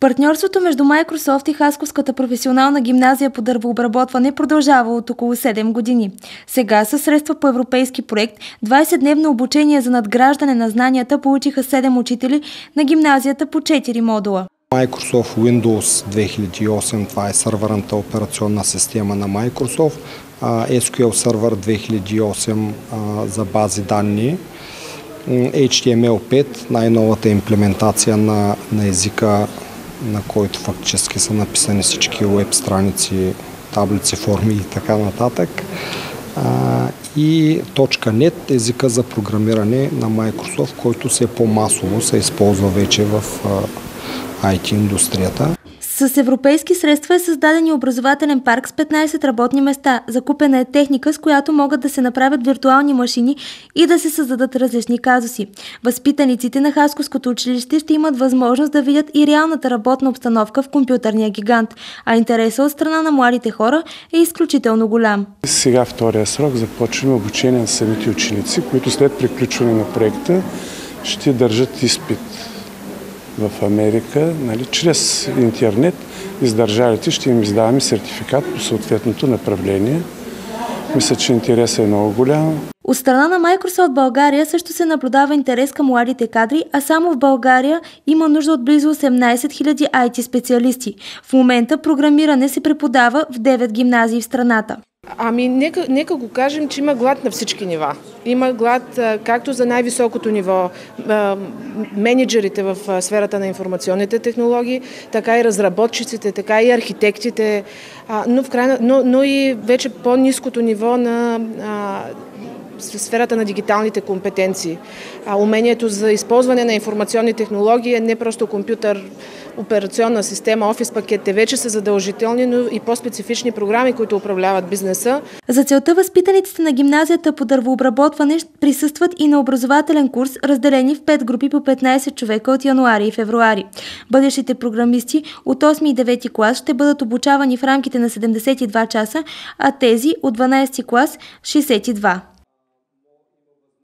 Партньорството между Microsoft и Хасковската професионална гимназия по дървообработване продължава от около 7 години. Сега със средства по европейски проект 20-дневно обучение за надграждане на знанията получиха 7 учители на гимназията по 4 модула. Microsoft Windows 2008, това е сървърната операционна система на Microsoft, SQL Server 2008 за бази данни, HTML5, най-новата имплементация на езика, на който фактически са написани всички веб страници, таблици, форми и така нататък. И .NET, езика за програмиране на Microsoft, който все по-масово се използва вече в IT индустрията. С европейски средства е създаден и образователен парк с 15 работни места. Закупена е техника, с която могат да се направят виртуални машини и да се създадат различни казуси. Възпитаниците на Хасковското училище ще имат възможност да видят и реалната работна обстановка в компютърния гигант, а интересът от страна на младите хора е изключително голям. Сега втория срок започваме обучение на самите ученици, които след приключване на проекта ще държат изпит в Америка, чрез интернет издържалите ще им издаваме сертификат по съответното направление. Мисля, че интересът е много голям. От страна на Microsoft България също се наблюдава интерес към младите кадри, а само в България има нужда от близо 18 000 IT специалисти. В момента програмиране се преподава в 9 гимназии в страната. Нека го кажем, че има глад на всички нива. Има глад както за най-високото ниво, менеджерите в сферата на информационните технологии, така и разработчиците, така и архитектите, но и вече по-ниското ниво на сферата на дигиталните компетенции. Умението за използване на информационни технологии е не просто компютър, операционна система, офис пакетите вече са задължителни, но и по-специфични програми, които управляват бизнеса. За целта възпитаниците на гимназията по дървообработване присъстват и на образователен курс, разделени в 5 групи по 15 човека от януари и февруари. Бъдещите програмисти от 8 и 9 клас ще бъдат обучавани в рамките на 72 часа, а тези от 12 клас – 62.